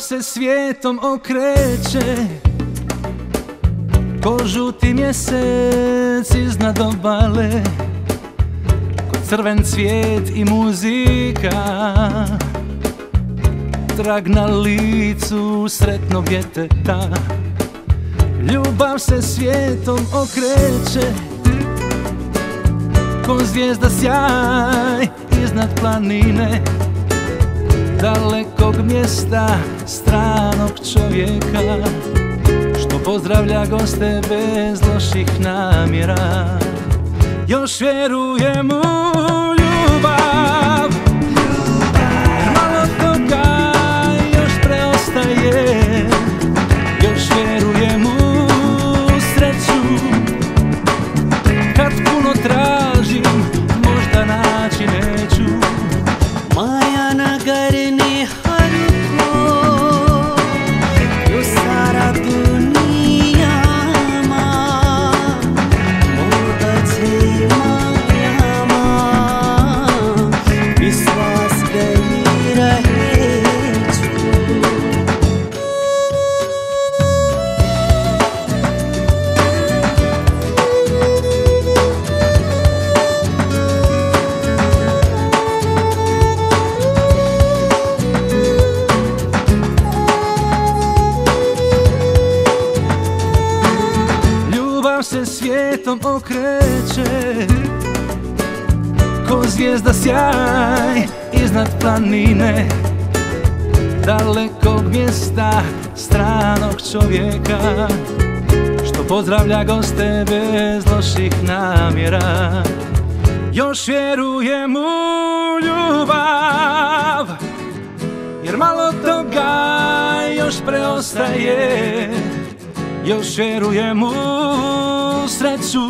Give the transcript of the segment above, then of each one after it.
se svijetom okreće ko žuti mjesec iznad obale, ko crven cvijet i muzika, trag na licu sretnog djeteta. Ljubav se svijetom okreće ko zvijezda sjaj iznad planine, dalekog mjesta stranog čovjeka, što pozdravlja goste bez loših namjera. Još vjerujem u ljubav, malo toga još preostaje. Još vjerujem u sreću, kad puno tražim možda naći neću. माया नगर ने हर को यो सारा दुनिया मोद छे माया विश्वास गरी रहे se svijetom okreće ko zvijezda sjaj iznad planine, dalekog mjesta stranog čovjeka, što pozdravlja goste bez loših namjera. Još vjerujem u ljubav, jer malo toga još preostaje. Još vjerujem u sreću,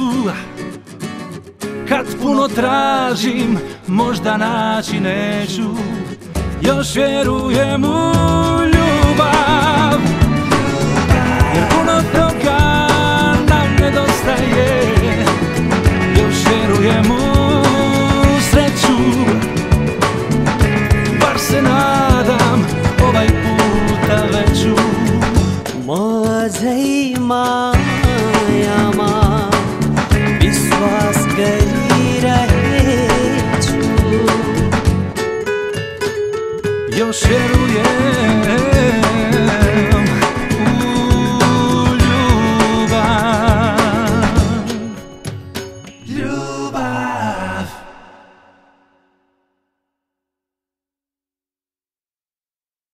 kad puno tražim možda naći neću. Još vjerujem u ljubav, jer puno toga nam nedostaje. Još vjerujem u sreću, bar se nadam ovaj puta veću. माझै मायामा विश्वास गरिरहेछु। Još vjerujem